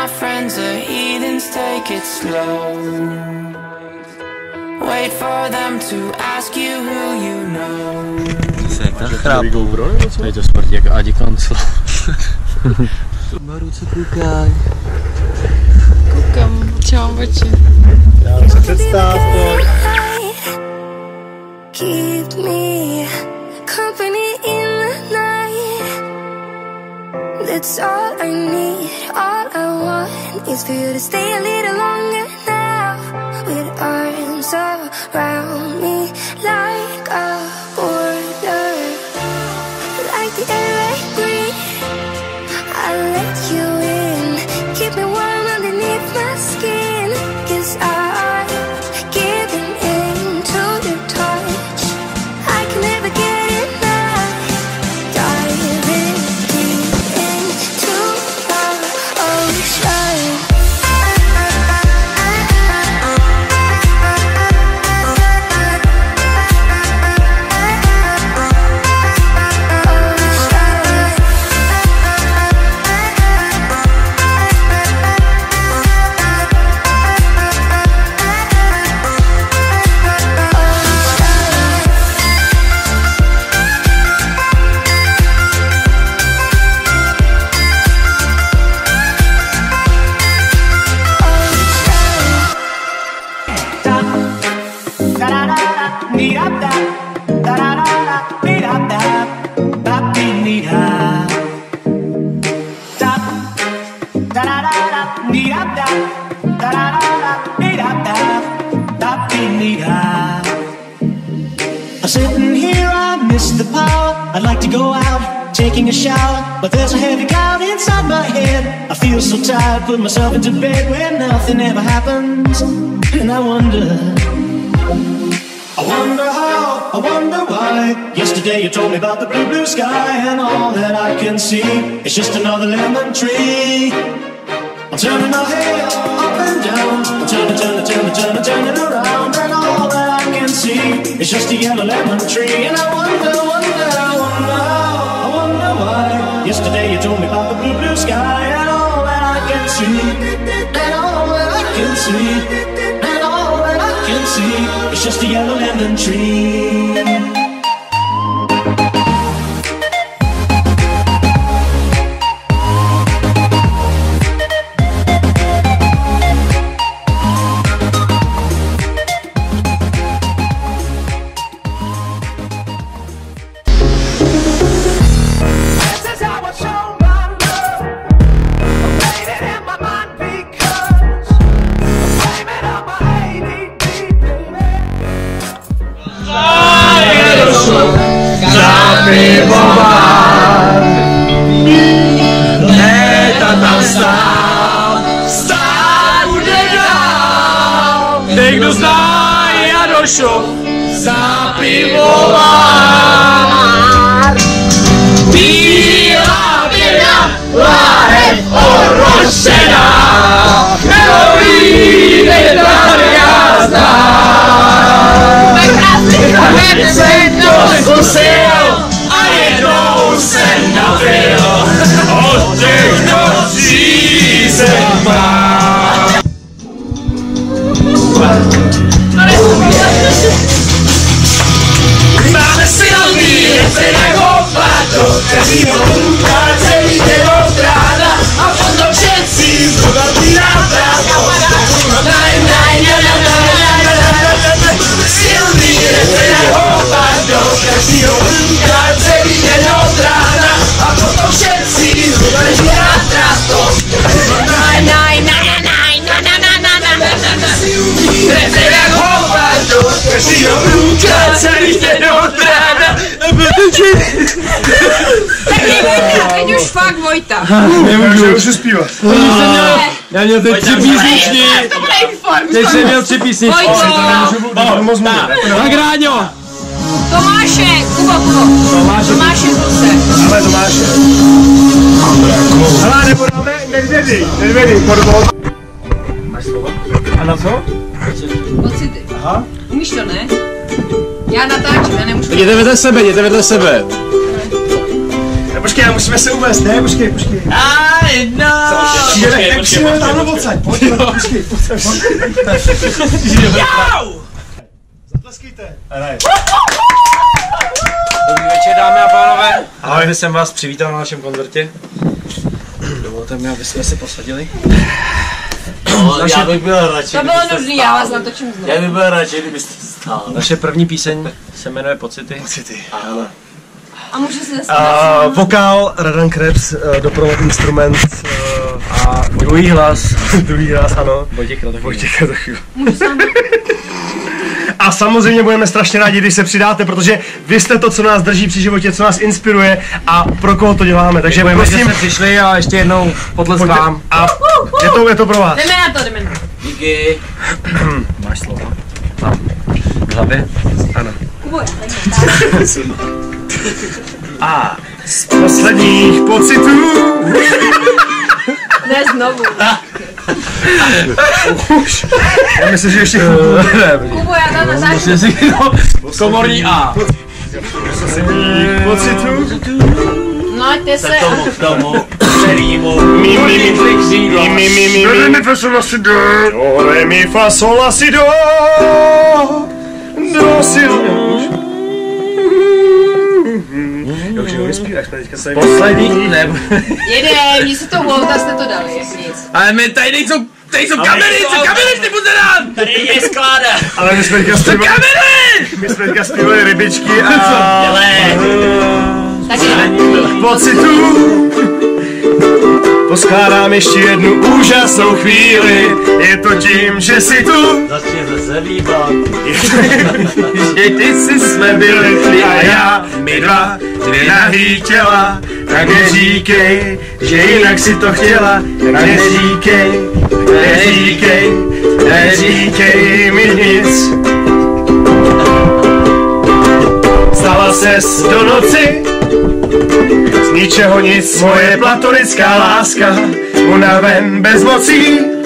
my friends are heathens, take it slow. Wait for them to ask you who you know. To se jak na chrap. Je to smrt jak Adi Kancel. Na ruce koukaj. Koukám, čau oči. Já se představ, pojď. Keep me company in the night. That's all I need. All I want is for you to stay a little longer now. With arms around me like a border, like the air I breathe. I'll let you in. Keep me warm underneath my skin. 'Cause I'm giving in to your touch. I can never get enough. Diving deep into our ocean. I'm sitting here, I miss the power. I'd like to go out, taking a shower, but there's a heavy cloud inside my head. I feel so tired, put myself into bed where nothing ever happens. And I wonder how, I wonder why. Yesterday you told me about the blue, blue sky, and all that I can see is just another lemon tree. I'm turning my head up and down, I'm turning around, and all that I can see is just a yellow lemon tree. And I wonder why. Yesterday you told me about the blue, blue sky, and all that I can see, and all that I can see, and all that I can see is just a yellow lemon tree. Někdo zná Jarošov za pivovar. Bílá běda, láhev orošená, heroin já znám. Hned jsem to zkusil a jednou jsem napil, od těch nocí jsem mám. Máme silný refren opato, každýho hluká celý den od rána a potom všetci zdobatý návrat. Silný refren opato, každýho hluká celý den od rána a potom všetci zdobatý návrat. Refren opato, každýho hluká celý den od rána. Tak teď už fakt Vojta. Nemůžu už zpívat. Já měl teď 3 písničky. Teď jsem měl 3 písničky. Tak Ráďo. Tomáše, Kubo. Tomáše zase. Ale Tomáše. Hele, nebudeme, nedvědej, podvod. Máš slovo? A na co? Pocity. Aha. Umíš to, ne? Já natáčím, já nemůžu. Jděte vedle sebe. Počkej, musíme se uvést, ne? Počkej. Přijeme tam do odsaď, počkej. Zatleskejte. Dobrý večer, dámy a pánové. Ahoj, jsem vás přivítal na našem koncertě. Dovolte mi, aby jsme se posadili. No, já bych byl radši. To bylo nudný, já vás natočím znovu. Já bych byl radši, kdybyste stál. Naše první píseň se jmenuje Pocity. Ano. A může se zastavit. Vokál Radan Krebs, doprovod instrument A druhý hlas. druhý hlas, ano. Vojtěch Kratochvíl. Můžu sám. A samozřejmě budeme strašně rádi, když se přidáte, protože vy jste to, co nás drží při životě, co nás inspiruje a pro koho to děláme. Takže Děkujeme, že prosím, jste přišli a ještě jednou potlesk vám. a je to pro vás. Jdeme na to. Díky. Máš slovo. V hlavě? Ano. Kubo, já tady A z posledních pocitů. ne znovu. Já myslím, že ještě Kubo, já tam natáčím. Komorní A. pocitů. No, ať se. K tomu, kterýmu. Mi fa sol la si do. Do re mi fa sol la si do. Do si do. Já už jenom nespíváš, teďka se Poslední, ne. Jede, mně se to volta, jste to dali, nic. Ale my tady nejsou kamery, ty buzeran! Tady je skláda. Ale my jsme teďka zpívali rybičky a... Takže pocitů. Poskládám ještě jednu úžasnou chvíli. Je to tím, že si tu. Začněme se líbat. Že ty si jsme byli ty a já, my dva, dvě nahý těla. Tak neříkej, že jinak si to chtěla. Tak neříkej mi nic. Stala ses do noci, z ničeho nic, moje platonická láska, unaven bez mocí.